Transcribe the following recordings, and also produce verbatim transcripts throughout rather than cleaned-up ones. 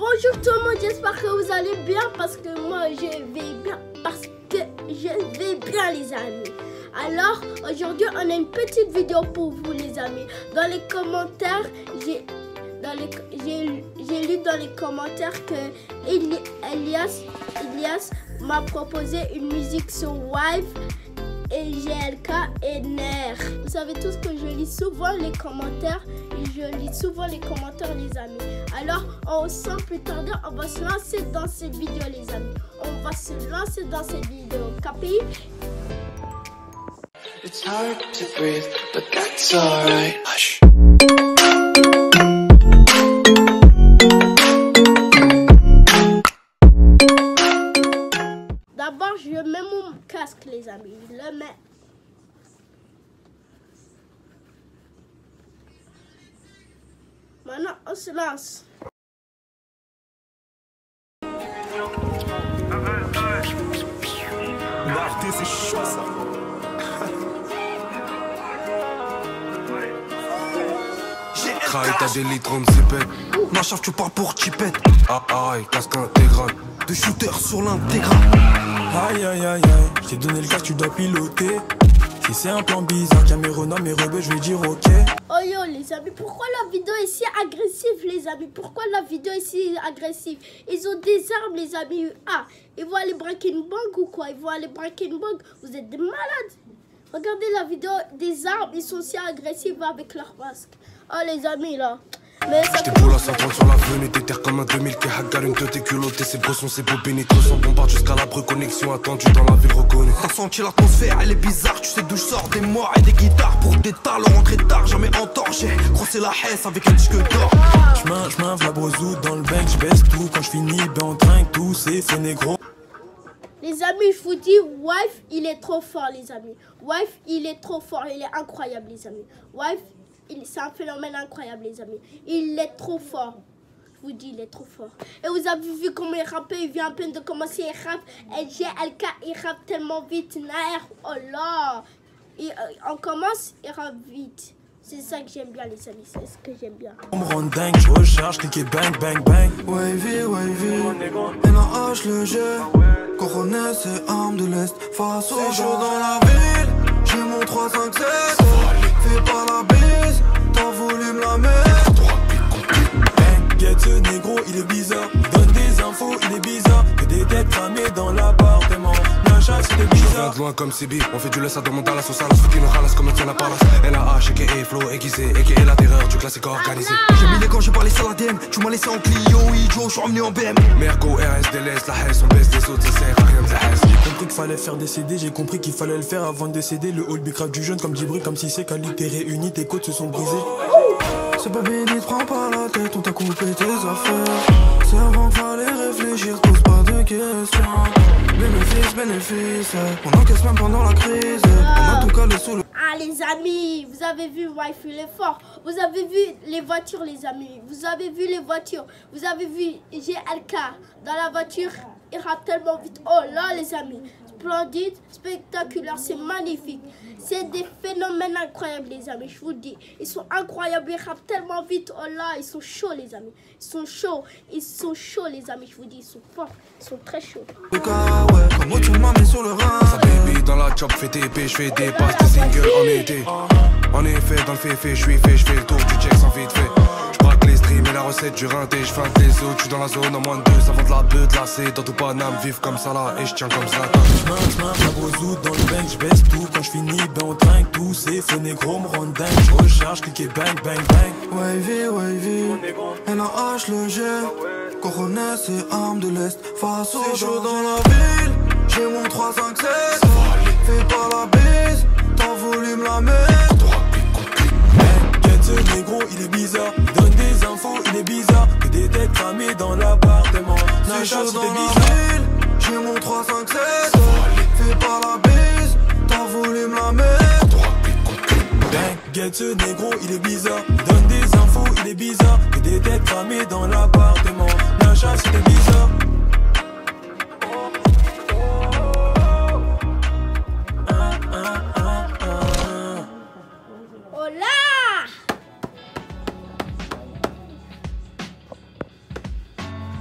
Bonjour tout le monde, j'espère que vous allez bien parce que moi je vais bien, parce que je vais bien les amis. Alors aujourd'hui on a une petite vidéo pour vous les amis. Dans les commentaires, j'ai lu dans les commentaires que Elias, Elias m'a proposé une musique sur Wife et G L K et Ner. Vous savez tous que je lis souvent les commentaires et je lis souvent les commentaires les amis. Alors on, sans plus tarder, on va se lancer dans cette vidéo les amis. On va se lancer dans cette vidéo. Capi? It's hard to breathe, but that's alright. Hush. D'abord, je mets mon casque, les amis. Je le mets. Maintenant, on se lance. L'arté, c'est chaud, ça. Craille, t'as des litres, on s'y pète. Ma chef, tu parles pour Chipette. Ah, aïe, casque intégral. De shooter sur l'intégral. Aïe, aïe, aïe, aïe. J'ai donné le casque, tu dois piloter. Si c'est un plan bizarre, Cameroun, mes rebelles, je vais dire ok. Oh yo, les amis, pourquoi la vidéo est si agressive, les amis? Pourquoi la vidéo est si agressive? Ils ont des armes, les amis. Ah, ils vont aller braquer une banque ou quoi? Ils vont aller braquer une banque. Vous êtes des malades. Regardez la vidéo des armes, ils sont si agressifs avec leur masque. Oh les amis là. J'étais pour la cent trente sur la venue, des terres comme un deux mille qui hagar une tête et culotté. Ces brossons, ces beaux pénétrants, bombarde jusqu'à la connexion attendue dans la ville reconnue. T'as senti l'atmosphère, elle est bizarre, tu sais d'où je sors des morts et des guitares. Pour des talents rentrés tard, jamais en tort. J'ai croisé la hesse avec un disque d'or. J'main, j'main, v'la brosou dans le bank, j'baisse tout. Quand j'finis, ben on trinque tout, c'est fait négro. Les amis, je vous dis, Wife, il est trop fort, les amis. Wife, il est trop fort, il est incroyable, les amis. Wife, c'est un phénomène incroyable, les amis. Il est trop fort. Je vous dis, il est trop fort. Et vous avez vu comment il rappe, il vient à peine de commencer, il rappe. Et G L K, il rappe tellement vite. Nair, oh là. Et, euh, on commence, il rappe vite. C'est ça que j'aime bien, les amis. C'est ce que j'aime bien. On me rend dingue, je recharge, cliquez bang, bang, bang. Wavy, wavy. N A H le jeu. Coronet, c'est arme de l'Est. Face au jour dans la ville. J'ai mon trois cinq sept. Fais pas la bise. T'en volume la mer. Get ce négro, il est bizarre. Donne des infos, il est bizarre. Que des têtes cramées dans l'appartement. L'achat, c'était bizarre. Je viens de loin comme Sibi. On fait du laisse à demande à la sauce à la soupe qui nous ralasse comme tient la palace. N A H, aka flow aiguisé, aka la terreur du classique organisé. J'ai mis les gants, j'ai parlé sur la D M. Tu m'as laissé en Clio, idiot, je suis revenu en B M. Merco, R S, D L S, la haisse, on baisse des autres, ça sert à rien de la haisse. J'ai compris qu'il fallait faire décéder, j'ai compris qu'il fallait le faire avant de décéder. Le hall bicrave du jeune comme Djibri, comme si c'est qualité réunie, tes côtes se sont brisées. C'est pas béni, prends pas la tête, on t'a coupé tes affaires. C'est avant qu'il fallait réfléchir, pose pas de questions. Bénéfice, bénéfice, on encaisse même pendant la crise. On a tout calé sous le... Ah les amis, vous avez vu Wife, il est fort. Vous avez vu les voitures les amis. Vous avez vu les voitures. Vous avez vu G L K dans la voiture. Il rappe tellement vite. Oh là les amis. Splendide, spectaculaire, c'est magnifique. C'est des phénomènes incroyables les amis, je vous le dis. Ils sont incroyables, ils rappent tellement vite. Oh là, ils sont chauds les amis. Ils sont chauds, ils sont chauds les amis, je vous dis, ils sont forts. Ils sont très chauds. Ça baby dans la job, fait T P, je fais des passes, des singles en été. En effet, dans le fait fait, je suis fait, je fais le tour du check sans vite fait. J'braque les streams et la recette du rinté, je feinte les autres, je suis dans la zone en moins de deux, ça vend de la beuh, de la C, dans tout Paname, vivre comme ça là, et je tiens comme ça. J'main, j'main, la brosou dans le bank, j'baisse tout. Quand j'finis, ben on trinque tout, c'est fait négro, me rend dingue. J'recharge, cliquez bang, bang, bang. Wavy, wavy, N A H le jeu. Coronet, c'est arme de l'Est. Face au jour dans la ville. J'ai mon trois cinq sept. Fais pas la bise, t'en volume la mer. Get ce négro, il est bizarre. Donne des infos, il est bizarre. Que des têtes cramées dans l'appartement. L'achat, c'était bizarre. J'ai mon trois cinq sept. Fais pas la bise, t'en volume la mer. Bang, get ce négro, il est bizarre. Donne des infos, il est bizarre. Que des têtes cramées dans l'appartement. L'achat, c'était bizarre. Oh là!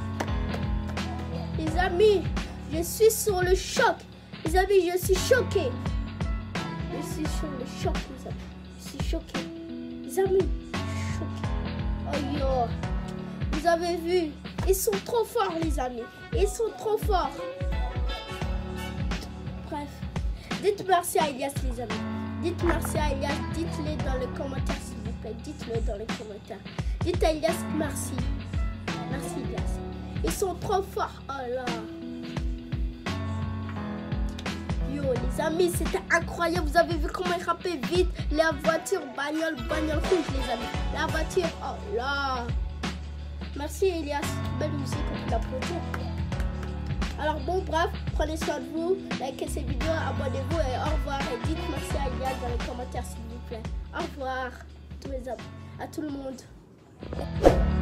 amis, je suis sur le choc. Les amis, je suis choqué. Je suis sur le choc, les amis. Je suis choqué. Les amis, choqué. Oh yo. Vous avez vu, ils sont trop forts, les amis. Ils sont trop forts. Bref. Dites merci à Elias, les amis. Dites merci à Elias. Dites-le dans les commentaires, s'il vous plaît. Dites-le dans les commentaires. Dites à Elias merci. Merci, Elias. Ils sont trop forts. Oh là. Yo, les amis, c'était incroyable. Vous avez vu comment ils rappaient vite. La voiture, bagnole, bagnole rouge, les amis. La voiture, oh là. Merci, Elias. Belle musique, on peut l'applaudir. Alors bon, bref, prenez soin de vous, likez cette vidéo, abonnez-vous et au revoir. Et dites merci à Elias dans les commentaires, s'il vous plaît. Au revoir tous les amis, à tout le monde.